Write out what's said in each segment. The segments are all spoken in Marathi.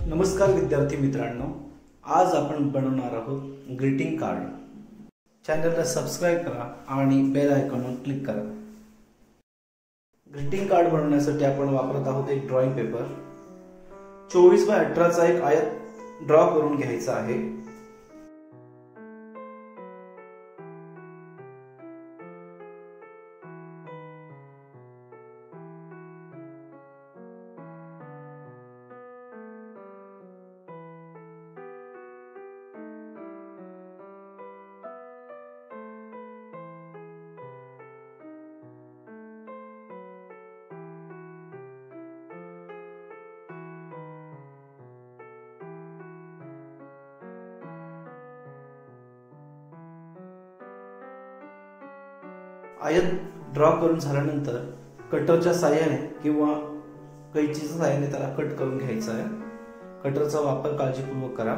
नमस्कार विद्यार्थी मित्रांनो, आज आपण बनवणार आहोत ग्रीटिंग कार्ड। चॅनलला सबस्क्राइब करा आणि बेल आयकॉनवर क्लिक करा। ग्रीटिंग कार्ड बनवण्यासाठी आपण वापरत आहोत एक ड्रॉइंग पेपर। 24 बाय 18 चा एक आयत ड्रॉ करून घ्यायचा आहे। आयत ड्रॉ करून झाल्यानंतर कटरच्या साहाय्याने किंवा कैचीच्या साहाय्याने त्याला कट करून घ्यायचा आहे। कटरचा वापर काळजीपूर्वक करा।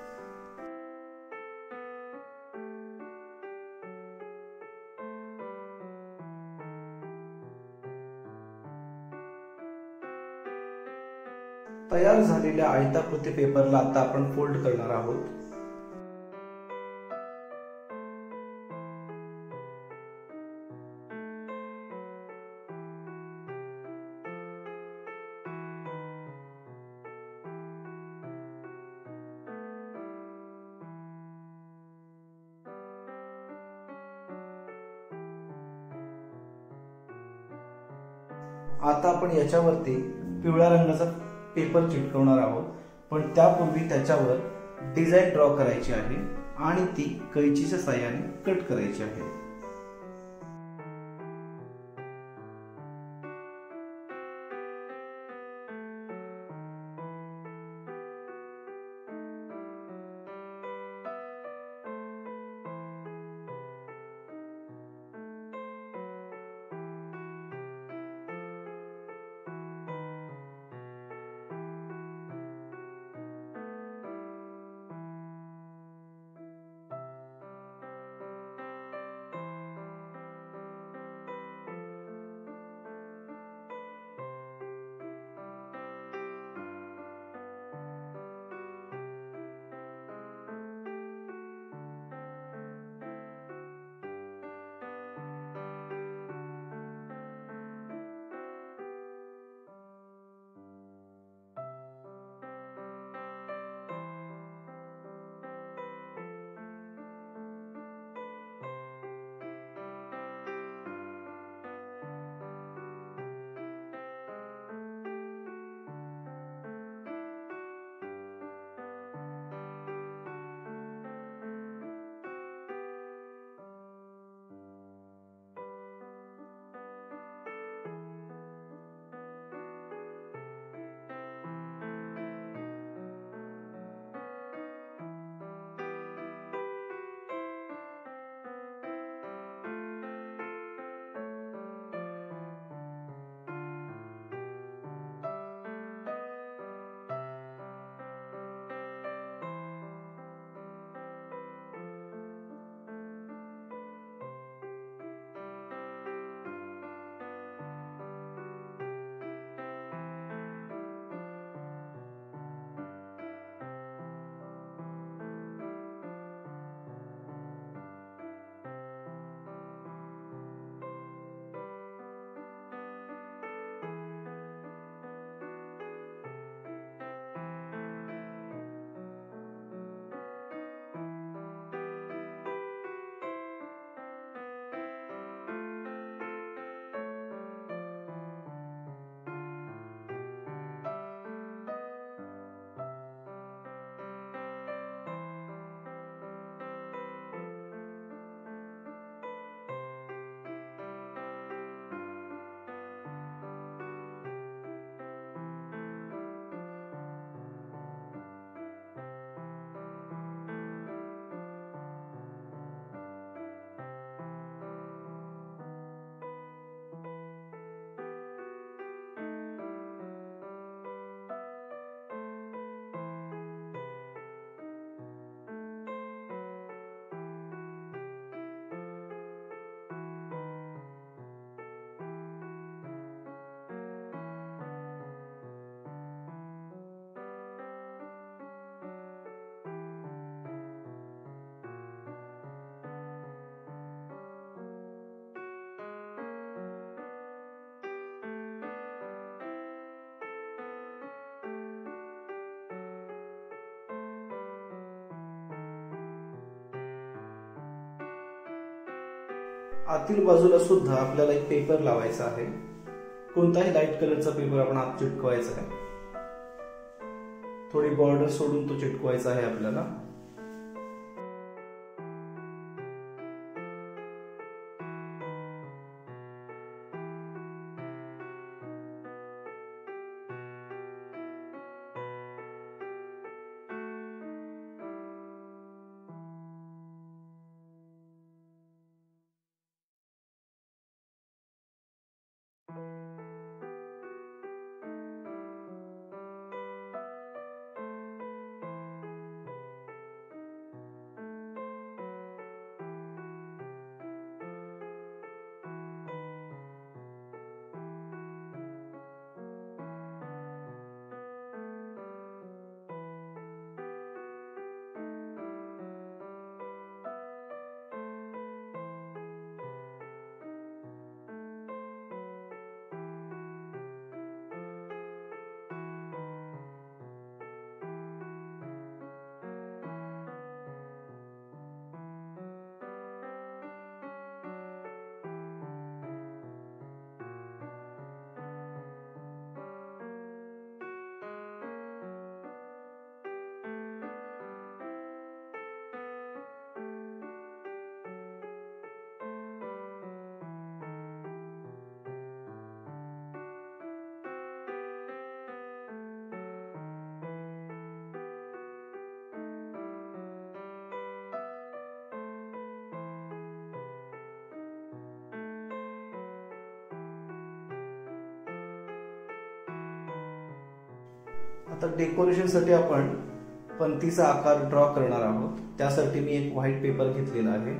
तयार झालेल्या आयताकृती पेपरला आता आपण फोल्ड करणार आहोत। आता आपण याच्यावरती पिवळ्या रंगाचा पेपर चिटकवणार आहोत, पण त्यापूर्वी त्याच्यावर डिझाईन ड्रॉ करायची आहे आणि ती कैचीच्या साहाय्याने कट करायची आहे। आतील बाजूला सुद्धा आपल्याला एक पेपर लावायचा आहे. कोणताही लाईट कलरचा पेपर आपण आत चिटकवायचा आहे. थोडी बॉर्डर सोडून तो चिटकवायचा आहे आपल्याला. आता डेकोरेशन साठी आपण पंतीचा आकार ड्रॉ करणार आहोत. त्यासाठी मी एक व्हाईट पेपर घेतलेला आहे.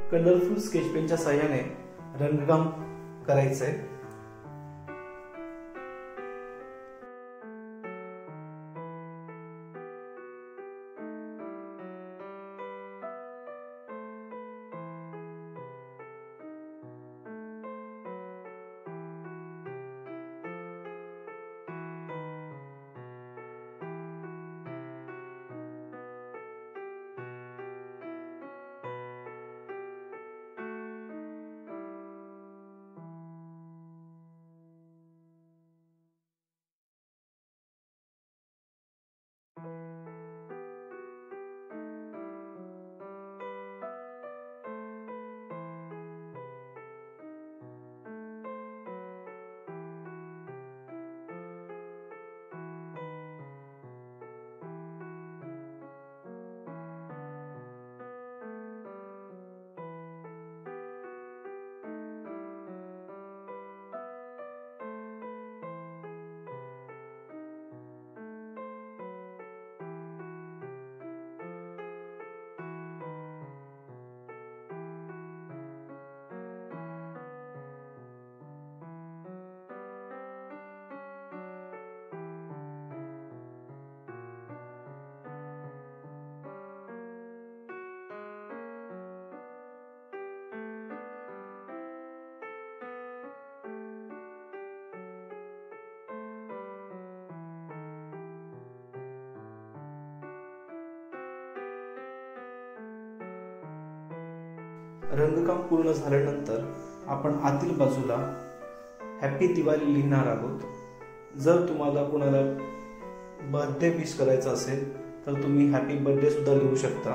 कलरफुल स्केच पेनच्या साहाय्याने रंगकाम करायचंय। रंगकाम पूर्ण झाल्यानंतर आपण आतील बाजूला हॅपी दिवाळी लिहिणार आहोत। जर तुम्हाला कोणाला बर्थडे विश करायचा असेल तर तुम्ही हॅपी बर्थडे सुद्धा लिहू शकता।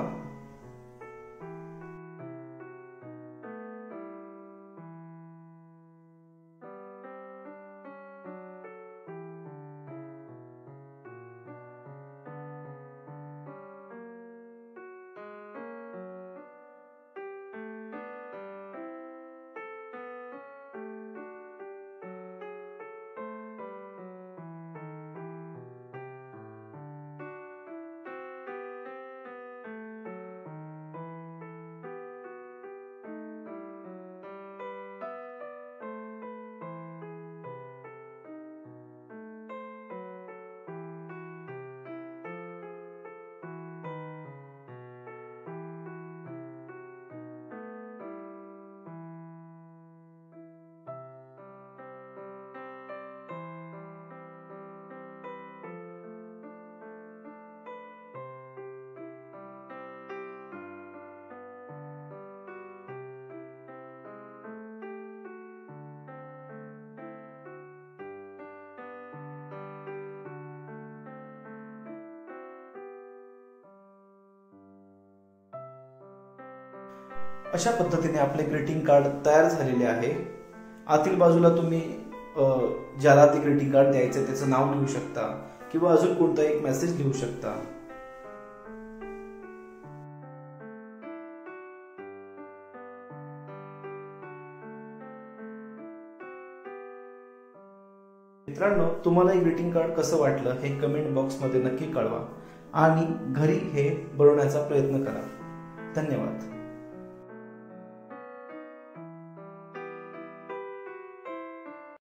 अशा पद्धतीने आपले ग्रीटिंग कार्ड तयार झालेले आहे। आतील बाजूला तुम्ही ज्याला ते ग्रीटिंग कार्ड द्यायचे त्याचं नाव लिहू शकता किंवा अजून कोणताही एक मेसेज लिहू शकता। मित्रांनो, तुम्हाला हे ग्रीटिंग कार्ड कसं वाटलं हे कमेंट बॉक्स मध्ये नक्की कळवा आणि घरी हे बनवण्याचा प्रयत्न करा। धन्यवाद।